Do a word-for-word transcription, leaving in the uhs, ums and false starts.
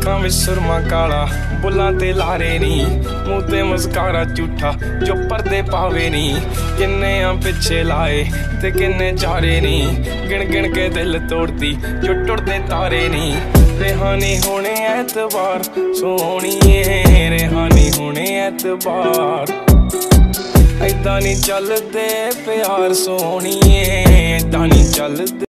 ਅੱਖਾਂ ਵਿੱਚ ਸੁਰਮਾ ਕਾਲਾ, ਬੁੱਲਾਂ ਤੇ ਲਾਰੇ ਨੀ, ਮੂੰਹ ਤੇ ਮੁਸਕਾਰਾ ਝੂਠਾ ਜੋ ਪਰਦੇ ਪਾਵੇ ਨੀ। ਕਿੰਨੇ ਆ ਪਿੱਛੇ ਲਾਏ ਤੇ ਕਿੰਨੇ ਚਾਰੇ ਨੀ, ਗਿਣ ਗਿਣ ਕੇ ਦਿਲ ਤੋੜਦੀ ਜੋ ਟੁੱਟਦੇ ਤਾਰੇ ਨੀ। रेहानी होने एतबार सोहणीए, रेहानी होने एतबार, ऐदां नहीं चलदे प्यार सोहणीए, ऐदां नहीं चलदे।